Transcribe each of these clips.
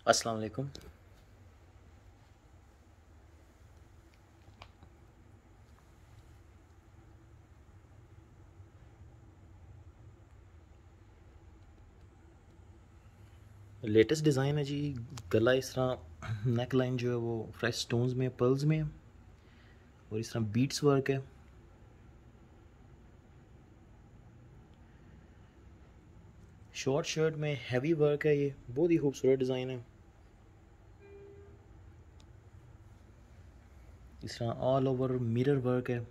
अस्सलाम वालेकुम। Latest design है जी। गला इस तरह, नेक लाइन जो है वो फ्रेश स्टोन्स में, पर्ल्स में, और इस तरह बीट्स वर्क है। शॉर्ट शर्ट में हैवी वर्क है, ये बहुत ही खूबसूरत डिज़ाइन है। इस तरह ऑल ओवर मिरर वर्क है।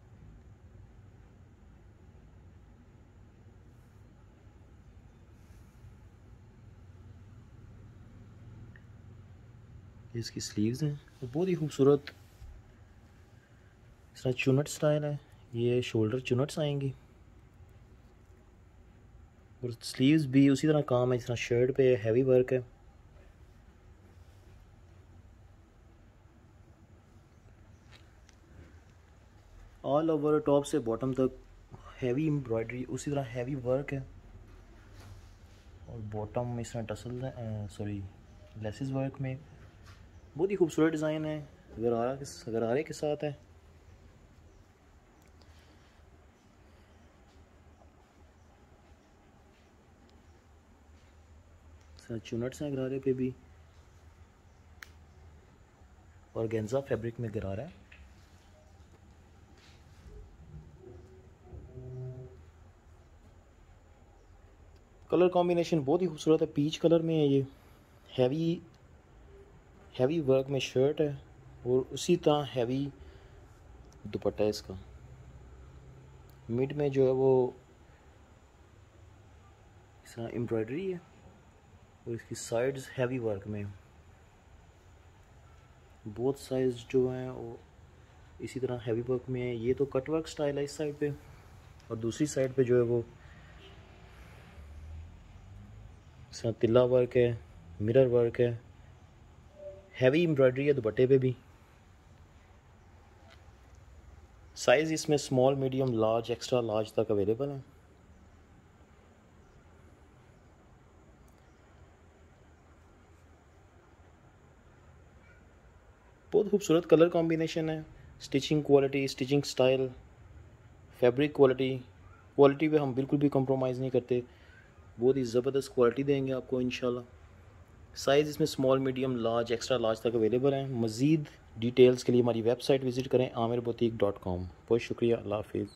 इसकी स्लीव्स हैं, वो बहुत ही खूबसूरत। इस तरह चुनट स्टाइल है, ये शोल्डर चुनट्स आएंगी और स्लीव्स भी उसी तरह काम है। इस तरह शर्ट पे हैवी वर्क है। ऑल ओवर टॉप से बॉटम तक हैवी एम्ब्रॉयडरी, उसी तरह हैवी वर्क है। और बॉटम में इस तरह टसल है, सॉरी लेसिस वर्क में। बहुत ही खूबसूरत डिज़ाइन है। गरारे के साथ है। चुनट्स हैं गरारे पे भी, और गेंजा फैब्रिक में गरारा है। कलर कॉम्बिनेशन बहुत ही खूबसूरत है, पीच कलर में है ये। हैवी वर्क में शर्ट है और उसी तरह हैवी दुपट्टा है इसका। मिड में जो है वो इस तरह एम्ब्रॉयडरी है और इसकी साइड्स हैवी वर्क में। बोथ साइड्स जो हैं वो इसी तरह हैवी वर्क में है। ये तो कट वर्क स्टाइल है इस साइड पे, और दूसरी साइड पे जो है वो इस तरह तिल्ला वर्क है, मिरर वर्क है, हैवी एम्ब्रॉयडरी है दुपट्टे पे भी। साइज़ इसमें small, medium, large, extra large तक अवेलेबल है। बहुत खूबसूरत कलर कॉम्बिनेशन है। Stitching quality, stitching style, fabric quality पे हम बिल्कुल भी कॉम्प्रोमाइज़ नहीं करते। बहुत ही ज़बरदस्त क्वालिटी देंगे आपको इंशाल्लाह। साइज़ इसमें small, medium, large, extra large तक अवेलेबल हैं। मज़ीद डिटेल्स के लिए हमारी वेबसाइट विज़िट करें, amirbotique.com। बहुत शुक्रिया, अल्लाह हाफिज़।